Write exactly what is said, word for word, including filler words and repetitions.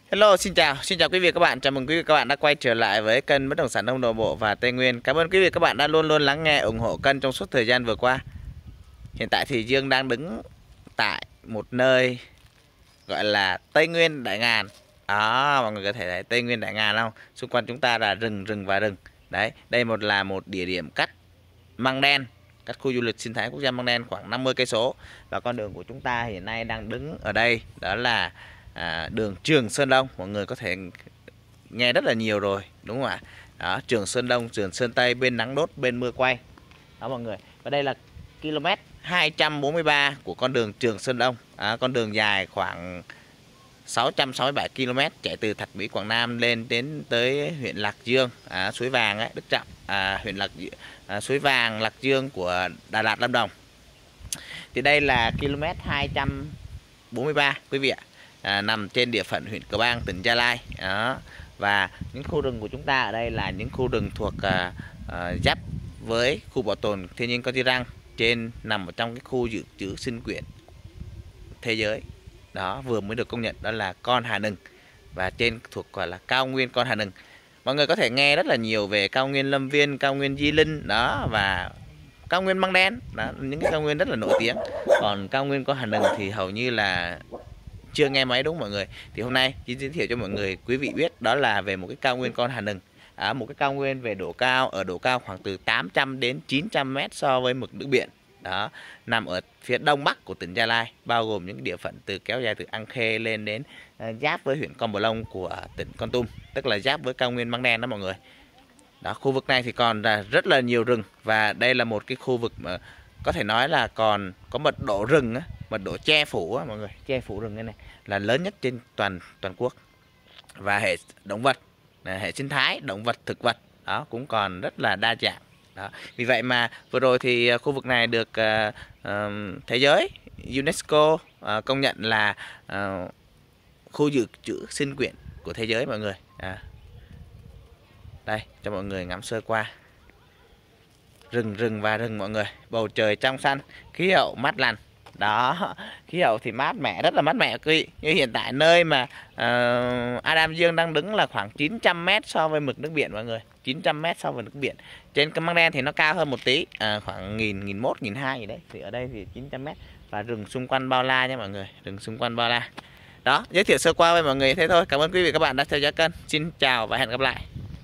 Hello, xin chào, xin chào quý vị và các bạn. Chào mừng quý vị và các bạn đã quay trở lại với kênh Bất động sản Đông Nam Bộ và Tây Nguyên. Cảm ơn quý vị và các bạn đã luôn luôn lắng nghe, ủng hộ kênh trong suốt thời gian vừa qua. Hiện tại thì Dương đang đứng tại một nơi gọi là Tây Nguyên Đại Ngàn. Đó, mọi người có thể thấy Tây Nguyên Đại Ngàn không? Xung quanh chúng ta là rừng, rừng và rừng. Đấy, đây một là một địa điểm cắt măng đen, các khu du lịch sinh thái quốc gia Măng Đen khoảng năm mươi cây số. Và con đường của chúng ta hiện nay đang đứng ở đây đó là à, đường Trường Sơn Đông. Mọi người có thể nghe rất là nhiều rồi, đúng không ạ? Đó, Trường Sơn Đông, Trường Sơn Tây, bên nắng đốt, bên mưa quay. Đó mọi người. Và đây là km hai trăm bốn mươi ba của con đường Trường Sơn Đông. À, con đường dài khoảng sáu trăm sáu mươi bảy ki lô mét chạy từ Thạch Mỹ Quảng Nam lên đến tới huyện Lạc Dương, à, Suối Vàng ấy, Đức Trọng, à, huyện Lạc à, Suối Vàng, Lạc Dương của Đà Lạt, Lâm Đồng. Thì đây là km hai trăm bốn mươi ba quý vị ạ, à, nằm trên địa phận huyện Cờ Bang, tỉnh Gia Lai. Đó. Và những khu rừng của chúng ta ở đây là những khu rừng thuộc à, à, giáp với khu bảo tồn thiên nhiên Con Chi Răng, trên nằm ở trong cái khu dự trữ sinh quyển thế giới. Đó, vừa mới được công nhận đó là Con Hà Nừng, và trên thuộc gọi là cao nguyên Con Hà Nừng. Mọi người có thể nghe rất là nhiều về cao nguyên Lâm Viên, cao nguyên Di Linh đó, và cao nguyên Măng Đen đó, những cái cao nguyên rất là nổi tiếng. Còn cao nguyên Con Hà Nừng thì hầu như là chưa nghe mấy, đúng mọi người. Thì hôm nay chỉ giới thiệu cho mọi người quý vị biết đó là về một cái cao nguyên Con Hà Nừng, à, một cái cao nguyên về độ cao, ở độ cao khoảng từ tám trăm đến chín trăm mét so với mực nước biển. Đó, nằm ở phía đông bắc của tỉnh Gia Lai, bao gồm những địa phận từ kéo dài từ An Khê lên đến uh, giáp với huyện Con Bờ Lông của tỉnh Kon Tum, tức là giáp với cao nguyên Măng Đen đó mọi người. Đó, khu vực này thì còn là rất là nhiều rừng, và đây là một cái khu vực mà có thể nói là còn có mật độ rừng á, mật độ che phủ á mọi người, che phủ rừng này, này là lớn nhất trên toàn toàn quốc. Và hệ động vật, hệ sinh thái động vật thực vật đó cũng còn rất là đa dạng. Đó. Vì vậy mà vừa rồi thì khu vực này được uh, uh, thế giới UNESCO uh, công nhận là uh, khu dự trữ sinh quyển của thế giới mọi người. À. Đây cho mọi người ngắm sơ qua rừng rừng và rừng mọi người, bầu trời trong xanh, khí hậu mát lành. Đó, khí hậu thì mát mẻ, rất là mát mẻ quý vị. Như hiện tại nơi mà uh, Adam Dương đang đứng là khoảng chín trăm mét so với mực nước biển mọi người, chín trăm mét so với mực nước biển. Trên cái Măng Đen thì nó cao hơn một tí, à, khoảng nghìn, nghìn một, nghìn hai gì đấy. Thì ở đây thì chín trăm mét, và rừng xung quanh bao la nha mọi người, rừng xung quanh bao la. Đó, giới thiệu sơ qua với mọi người thế thôi. Cảm ơn quý vị các bạn đã theo dõi kênh. Xin chào và hẹn gặp lại.